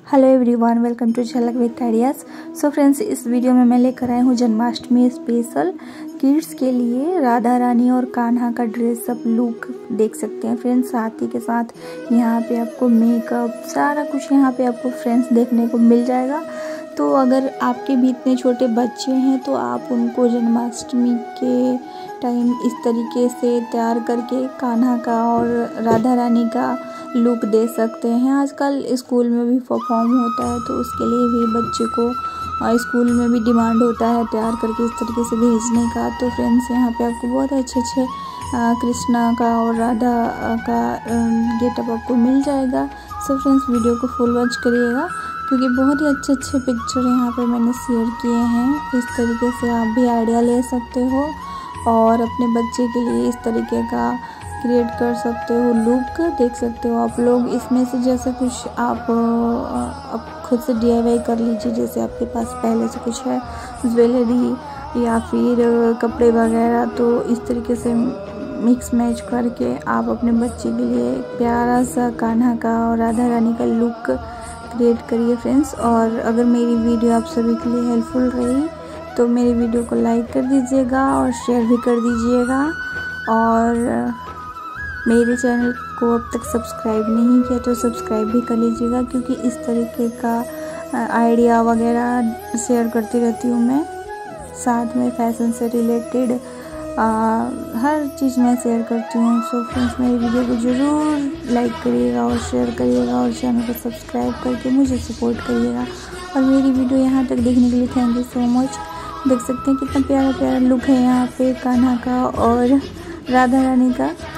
Hello everyone, welcome to Jhalak with ideas. So friends, इस video में मैं लेकर आई हूँ जन्माष्टमी स्पेशल किड्स के लिए राधा रानी और कान्हा का ड्रेसअप लुक देख सकते हैं फ्रेंड्स। साथ ही के साथ यहाँ पे आपको मेकअप सारा कुछ यहाँ पे आपको फ्रेंड्स देखने को मिल जाएगा। तो अगर आपके भी इतने छोटे बच्चे हैं तो आप उनको जन्माष्टमी के टाइम इस तरीके से तैयार करके कान्हा का और राधा रानी का लुक दे सकते हैं। आजकल स्कूल में भी परफॉर्म होता है तो उसके लिए भी बच्चे को स्कूल में भी डिमांड होता है तैयार करके इस तरीके से भेजने का। तो फ्रेंड्स, यहाँ पे आपको बहुत अच्छे कृष्णा का और राधा का गेटअप आपको मिल जाएगा। सो फ्रेंड्स, वीडियो को फुल वॉच करिएगा क्योंकि बहुत ही अच्छे पिक्चर यहाँ पे मैंने शेयर किए हैं। इस तरीके से आप भी आइडिया ले सकते हो और अपने बच्चे के लिए इस तरीके का क्रिएट कर सकते हो लुक देख सकते हो आप लोग। इसमें से जैसे कुछ आप खुद से DIY कर लीजिए, जैसे आपके पास पहले से कुछ है ज्वेलरी या फिर कपड़े वगैरह, तो इस तरीके से मिक्स मैच करके आप अपने बच्चे के लिए प्यारा सा कान्हा का और राधा रानी का लुक क्रिएट करिए फ्रेंड्स। और अगर मेरी वीडियो आप सभी के लिए हेल्पफुल रही तो मेरी वीडियो को लाइक कर दीजिएगा और शेयर भी कर दीजिएगा। और मेरे चैनल को अब तक सब्सक्राइब नहीं किया तो सब्सक्राइब भी कर लीजिएगा क्योंकि इस तरीके का आइडिया वगैरह शेयर करती रहती हूँ मैं। साथ में फैशन से रिलेटेड हर चीज़ मैं शेयर करती हूँ। सो फ्रेंड्स, मेरी वीडियो को ज़रूर लाइक करिएगा और शेयर करिएगा और चैनल को सब्सक्राइब करके मुझे सपोर्ट करिएगा। और मेरी वीडियो यहाँ तक देखने के लिए थैंक यू सो मच। देख सकते हैं कितना प्यारा लुक है यहाँ पे कान्हा का और राधा रानी का।